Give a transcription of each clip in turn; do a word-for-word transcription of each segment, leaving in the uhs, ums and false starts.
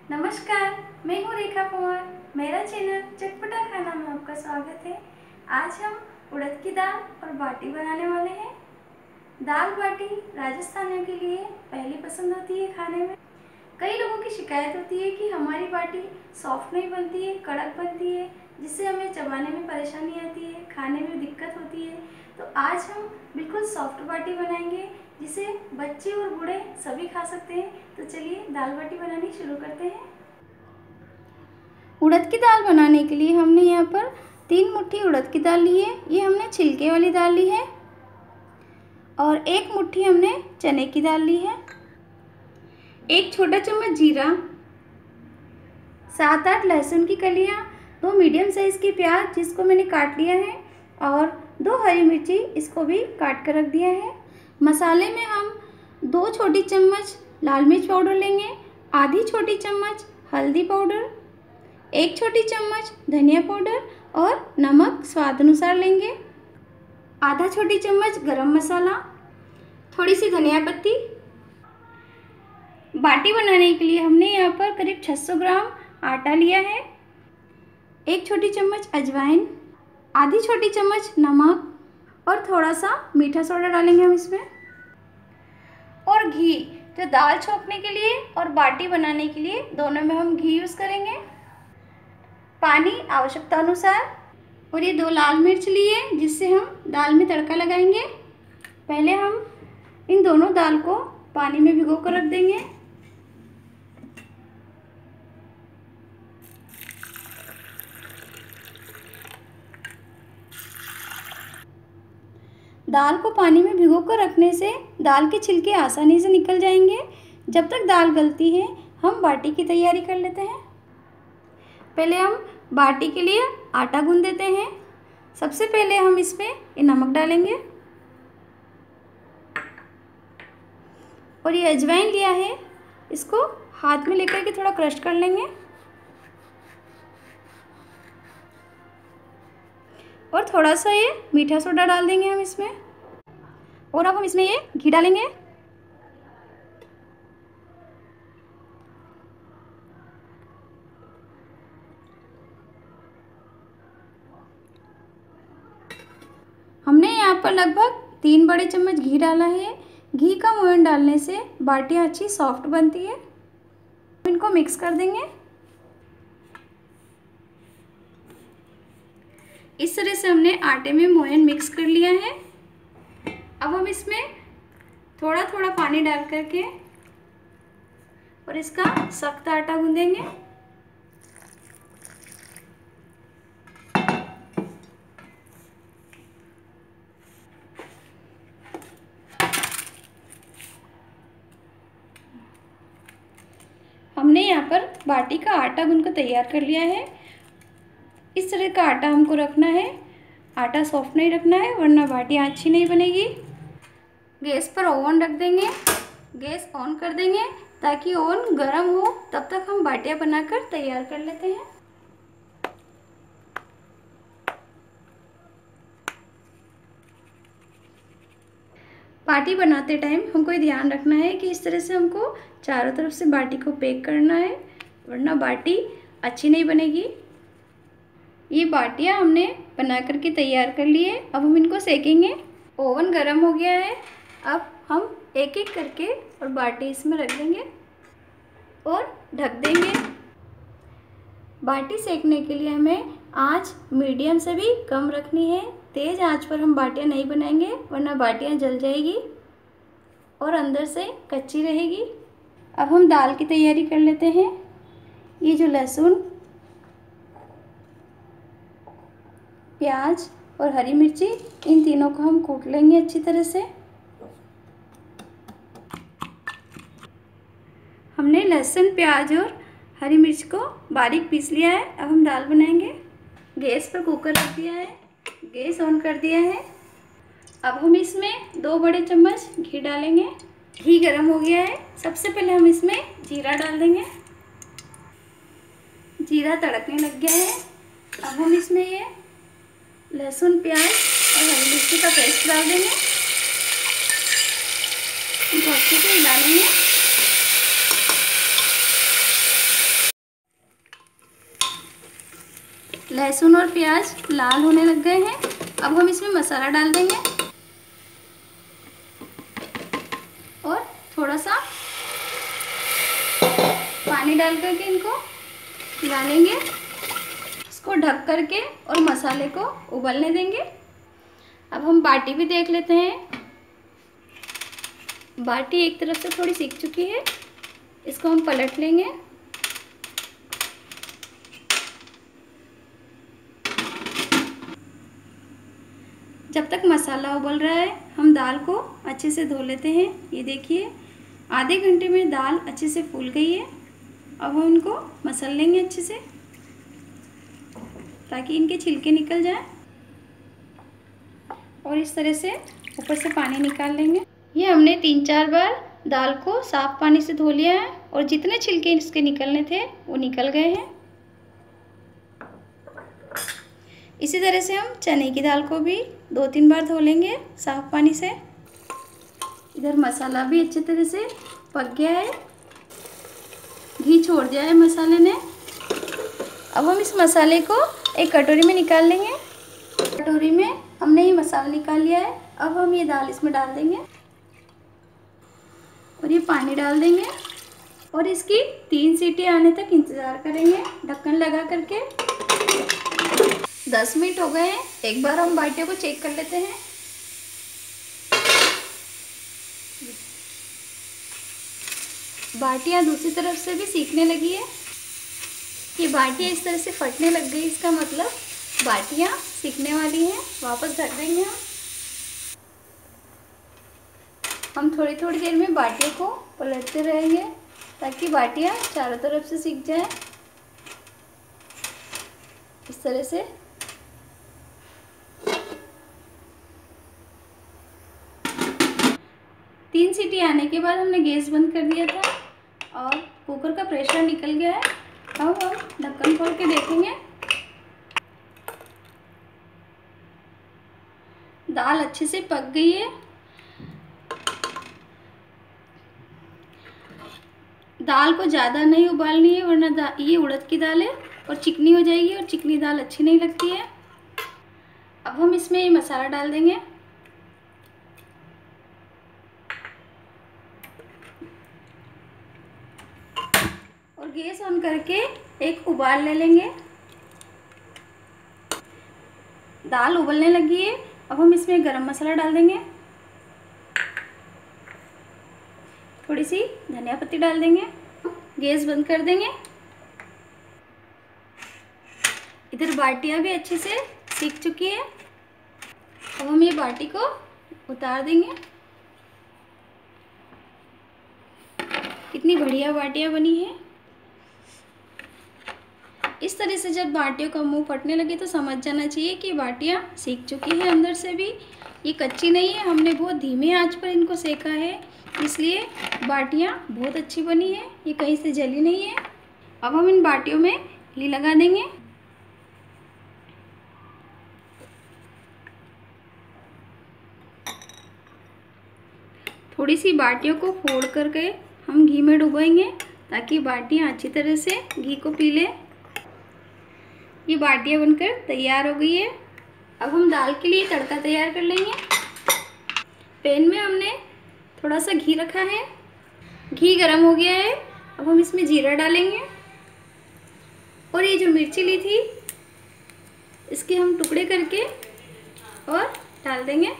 नमस्कार, मैं हूँ रेखा कुमार। मेरा चैनल चटपटा खाना में आपका स्वागत है। आज हम उड़द की दाल और बाटी बनाने वाले हैं। दाल बाटी राजस्थानियों के लिए पहली पसंद होती है खाने में। कई लोगों की शिकायत होती है कि हमारी बाटी सॉफ्ट नहीं बनती है, कड़क बनती है, जिससे हमें चबाने में परेशानी आती है, खाने में दिक्कत होती है। तो आज हम बिल्कुल सॉफ्ट बाटी बनाएंगे जिसे बच्चे और बूढ़े सभी खा सकते हैं। तो चलिए दाल बाटी बनानी शुरू करते हैं। उड़द की दाल बनाने के लिए हमने यहाँ पर तीन मुट्ठी उड़द की दाल ली है। ये हमने छिलके वाली दाल ली है। और एक मुट्ठी हमने चने की दाल ली है। एक छोटा चम्मच जीरा, सात आठ लहसुन की कलियाँ, दो मीडियम साइज़ के प्याज जिसको मैंने काट लिया है, और दो हरी मिर्ची इसको भी काट कर रख दिया है। मसाले में हम दो छोटी चम्मच लाल मिर्च पाउडर लेंगे, आधी छोटी चम्मच हल्दी पाउडर, एक छोटी चम्मच धनिया पाउडर और नमक स्वाद अनुसार लेंगे, आधा छोटी चम्मच गरम मसाला, थोड़ी सी धनिया पत्ती। बाटी बनाने के लिए हमने यहाँ पर करीब छह सौ ग्राम आटा लिया है, एक छोटी चम्मच अजवाइन, आधी छोटी चम्मच नमक और थोड़ा सा मीठा सोडा डालेंगे हम इसमें, और घी जो दाल छोंकने के लिए और बाटी बनाने के लिए दोनों में हम घी यूज़ करेंगे। पानी आवश्यकता अनुसार, और ये दो लाल मिर्च लिए जिससे हम दाल में तड़का लगाएंगे। पहले हम इन दोनों दाल को पानी में भिगो कर रख देंगे। दाल को पानी में भिगो कर रखने से दाल के छिलके आसानी से निकल जाएंगे। जब तक दाल गलती है हम बाटी की तैयारी कर लेते हैं। पहले हम बाटी के लिए आटा गूंद देते हैं। सबसे पहले हम इसमें नमक डालेंगे, और ये अजवाइन लिया है इसको हाथ में लेकर के थोड़ा क्रश कर लेंगे, और थोड़ा सा ये मीठा सोडा डाल देंगे हम इसमें, और अब हम इसमें ये घी डालेंगे। हमने यहाँ पर लगभग तीन बड़े चम्मच घी डाला है। घी का मोयन डालने से बाटियाँ अच्छी सॉफ्ट बनती है। इनको मिक्स कर देंगे। इस तरह से हमने आटे में मोयन मिक्स कर लिया है। अब हम इसमें थोड़ा थोड़ा पानी डाल करके और इसका सख्त आटा गूंदेंगे। हमने यहाँ पर बाटी का आटा गूंद तैयार कर लिया है। इस तरह का आटा हमको रखना है। आटा सॉफ्ट नहीं रखना है वरना बाटी अच्छी नहीं बनेगी। गैस पर ओवन रख देंगे, गैस ऑन कर देंगे ताकि ओवन गर्म हो। तब तक हम बाटियाँ बनाकर तैयार कर लेते हैं। बाटी बनाते टाइम हमको ये ध्यान रखना है कि इस तरह से हमको चारों तरफ से बाटी को पैक करना है वरना बाटी अच्छी नहीं बनेगी। ये बाटियाँ हमने बना करके तैयार कर लिए। अब हम इनको सेकेंगे। ओवन गर्म हो गया है। अब हम एक एक करके और बाटी इसमें रख देंगे और ढक देंगे। बाटी सेकने के लिए हमें आंच मीडियम से भी कम रखनी है। तेज़ आंच पर हम बाटियाँ नहीं बनाएंगे वरना बाटियाँ जल जाएगी और अंदर से कच्ची रहेगी। अब हम दाल की तैयारी कर लेते हैं। ये जो लहसुन, प्याज और हरी मिर्ची, इन तीनों को हम कूट लेंगे अच्छी तरह से। हमने लहसुन, प्याज और हरी मिर्च को बारीक पीस लिया है। अब हम दाल बनाएंगे। गैस पर कुकर रख दिया है, गैस ऑन कर दिया है। अब हम इसमें दो बड़े चम्मच घी डालेंगे। घी गर्म हो गया है। सबसे पहले हम इसमें जीरा डाल देंगे। जीरा तड़कने लग गया है। अब हम इसमें ये लहसुन, प्याज और हरी मिर्ची का पेस्ट डाल देंगे। इनको अच्छे से हिला लेंगे। लहसुन और प्याज लाल होने लग गए हैं। अब हम इसमें मसाला डाल देंगे और थोड़ा सा पानी डाल करके इनको मिला लेंगे। इसको ढक करके और मसाले को उबलने देंगे। अब हम बाटी भी देख लेते हैं। बाटी एक तरफ से थोड़ी सीख चुकी है, इसको हम पलट लेंगे। जब तक मसाला उबल रहा है हम दाल को अच्छे से धो लेते हैं। ये देखिए आधे घंटे में दाल अच्छे से फूल गई है। अब हम इनको मसल लेंगे अच्छे से ताकि इनके छिलके निकल जाए और इस तरह से ऊपर से पानी निकाल लेंगे। ये हमने तीन चार बार दाल को साफ पानी से धो लिया है और जितने छिलके इसके निकलने थे वो निकल गए हैं। इसी तरह से हम चने की दाल को भी दो तीन बार धो लेंगे साफ पानी से। इधर मसाला भी अच्छी तरह से पक गया है, घी छोड़ दिया है मसाले ने। अब हम इस मसाले को एक कटोरी में निकाल लेंगे। कटोरी में हमने ये मसाला निकाल लिया है। अब हम ये दाल इसमें डाल देंगे और ये पानी डाल देंगे और इसकी तीन सीटी आने तक इंतज़ार करेंगे ढक्कन लगा करके। दस मिनट हो गए हैं। एक बार हम बाटियों को चेक कर लेते हैं। बाटियाँ दूसरी तरफ से भी सीखने लगी है। ये बाटियाँ इस तरह से फटने लग गई, इसका मतलब बाटियाँ सीखने वाली हैं। वापस ढक देंगे हम हम थोड़ी थोड़ी देर में बाटियों को पलटते रहेंगे ताकि बाटियाँ चारों तरफ से सीख जाए। इस तरह से तीन सीटी आने के बाद हमने गैस बंद कर दिया था और कुकर का प्रेशर निकल गया है। अब हम ढक्कन खोल के देखेंगे। दाल अच्छे से पक गई है। दाल को ज़्यादा नहीं उबालनी है वरना ये उड़द की दाल है और चिकनी हो जाएगी और चिकनी दाल अच्छी नहीं लगती है। अब हम इसमें ये मसाला डाल देंगे और गैस ऑन करके एक उबाल ले लेंगे। दाल उबलने लगी है। अब हम इसमें गरम मसाला डाल देंगे, थोड़ी सी धनिया पत्ती डाल देंगे, गैस बंद कर देंगे। इधर बाटियाँ भी अच्छे से सीख चुकी है। अब हम ये बाटी को उतार देंगे। कितनी बढ़िया बाटियाँ बनी है। इस तरह से जब बाटियों का मुंह फटने लगे तो समझ जाना चाहिए कि बाटियाँ सीख चुकी है अंदर से भी। ये कच्ची नहीं है, हमने बहुत धीमे आंच पर इनको सेका है, इसलिए बाटियाँ बहुत अच्छी बनी है। ये कहीं से जली नहीं है। अब हम इन बाटियों में घी लगा देंगे। थोड़ी सी बाटियों को फोड़ करके हम घी में डुबोएंगे ताकि बाटियाँ अच्छी तरह से घी को पी लें। ये बाटियाँ बनकर तैयार हो गई है। अब हम दाल के लिए तड़का तैयार कर लेंगे। पैन में हमने थोड़ा सा घी रखा है, घी गरम हो गया है। अब हम इसमें जीरा डालेंगे और ये जो मिर्ची ली थी इसके हम टुकड़े करके और डाल देंगे।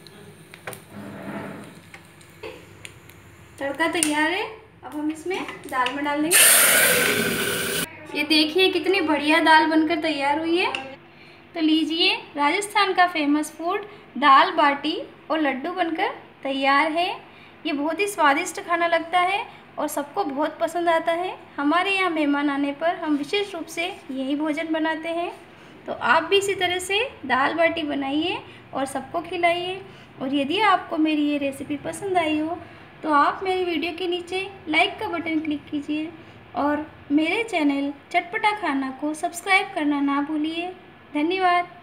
तड़का तैयार है। अब हम इसमें दाल में डाल देंगे। ये देखिए कितनी बढ़िया दाल बनकर तैयार हुई है। तो लीजिए, राजस्थान का फेमस फूड दाल बाटी और लड्डू बनकर तैयार है। ये बहुत ही स्वादिष्ट खाना लगता है और सबको बहुत पसंद आता है। हमारे यहाँ मेहमान आने पर हम विशेष रूप से यही भोजन बनाते हैं। तो आप भी इसी तरह से दाल बाटी बनाइए और सबको खिलाइए। और यदि आपको मेरी ये रेसिपी पसंद आई हो तो आप मेरी वीडियो के नीचे लाइक का बटन क्लिक कीजिए और मेरे चैनल चटपटा खाना को सब्सक्राइब करना ना भूलिए। धन्यवाद।